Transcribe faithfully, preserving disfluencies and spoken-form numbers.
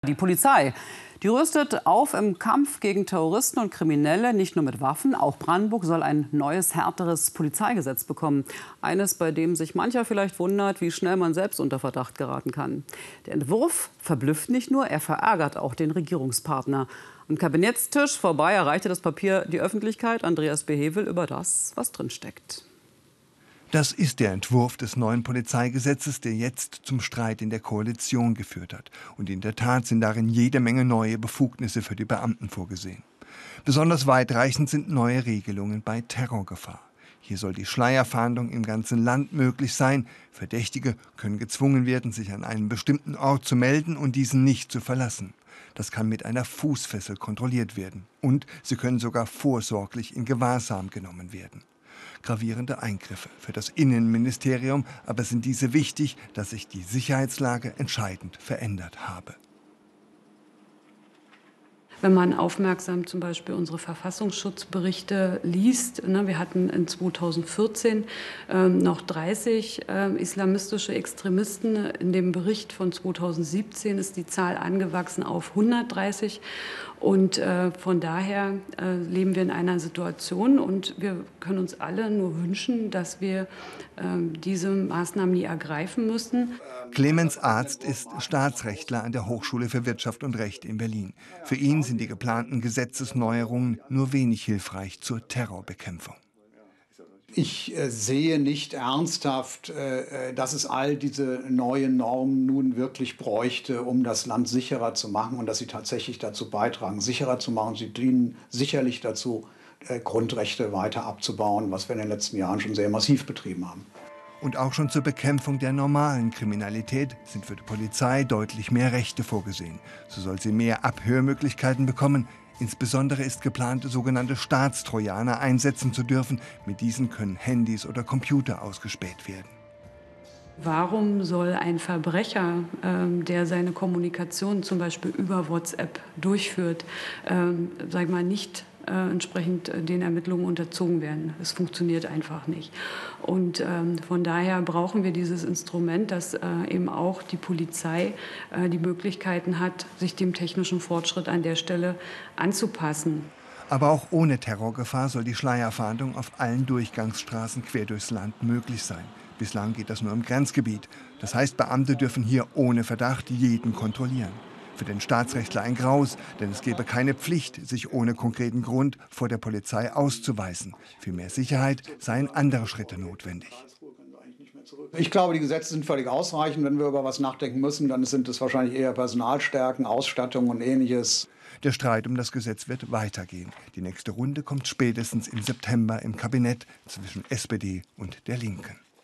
Die Polizei, die rüstet auf im Kampf gegen Terroristen und Kriminelle, nicht nur mit Waffen. Auch Brandenburg soll ein neues, härteres Polizeigesetz bekommen. Eines, bei dem sich mancher vielleicht wundert, wie schnell man selbst unter Verdacht geraten kann. Der Entwurf verblüfft nicht nur, er verärgert auch den Regierungspartner. Am Kabinettstisch vorbei erreichte das Papier die Öffentlichkeit. Andreas Behewel über das, was drinsteckt. Das ist der Entwurf des neuen Polizeigesetzes, der jetzt zum Streit in der Koalition geführt hat. Und in der Tat sind darin jede Menge neue Befugnisse für die Beamten vorgesehen. Besonders weitreichend sind neue Regelungen bei Terrorgefahr. Hier soll die Schleierfahndung im ganzen Land möglich sein. Verdächtige können gezwungen werden, sich an einem bestimmten Ort zu melden und diesen nicht zu verlassen. Das kann mit einer Fußfessel kontrolliert werden. Und sie können sogar vorsorglich in Gewahrsam genommen werden. Gravierende Eingriffe für das Innenministerium, aber sind diese wichtig, dass sich die Sicherheitslage entscheidend verändert habe. Wenn man aufmerksam zum Beispiel unsere Verfassungsschutzberichte liest, ne, wir hatten in zweitausendvierzehn ähm, noch dreißig äh, islamistische Extremisten. In dem Bericht von zweitausendsiebzehn ist die Zahl angewachsen auf hundertdreißig. Und äh, von daher äh, leben wir in einer Situation und wir können uns alle nur wünschen, dass wir äh, diese Maßnahmen nie ergreifen müssen. Clemens Arzt ist Staatsrechtler an der Hochschule für Wirtschaft und Recht in Berlin. Für ihn sind die geplanten Gesetzesneuerungen nur wenig hilfreich zur Terrorbekämpfung. Ich äh, sehe nicht ernsthaft, äh, dass es all diese neuen Normen nun wirklich bräuchte, um das Land sicherer zu machen und dass sie tatsächlich dazu beitragen, sicherer zu machen. Sie dienen sicherlich dazu, äh, Grundrechte weiter abzubauen, was wir in den letzten Jahren schon sehr massiv betrieben haben. Und auch schon zur Bekämpfung der normalen Kriminalität sind für die Polizei deutlich mehr Rechte vorgesehen. So soll sie mehr Abhörmöglichkeiten bekommen. Insbesondere ist geplant, sogenannte Staatstrojaner einsetzen zu dürfen. Mit diesen können Handys oder Computer ausgespäht werden. Warum soll ein Verbrecher, ähm, der seine Kommunikation zum Beispiel über WhatsApp durchführt, ähm, sag ich mal, nicht äh, entsprechend den Ermittlungen unterzogen werden? Es funktioniert einfach nicht. Und ähm, von daher brauchen wir dieses Instrument, dass äh, eben auch die Polizei äh, die Möglichkeiten hat, sich dem technischen Fortschritt an der Stelle anzupassen. Aber auch ohne Terrorgefahr soll die Schleierfahndung auf allen Durchgangsstraßen quer durchs Land möglich sein. Bislang geht das nur im Grenzgebiet. Das heißt, Beamte dürfen hier ohne Verdacht jeden kontrollieren. Für den Staatsrechtler ein Graus, denn es gäbe keine Pflicht, sich ohne konkreten Grund vor der Polizei auszuweisen. Für mehr Sicherheit seien andere Schritte notwendig. Ich glaube, die Gesetze sind völlig ausreichend. Wenn wir über was nachdenken müssen, dann sind es wahrscheinlich eher Personalstärken, Ausstattung und Ähnliches. Der Streit um das Gesetz wird weitergehen. Die nächste Runde kommt spätestens im September im Kabinett zwischen S P D und der Linken.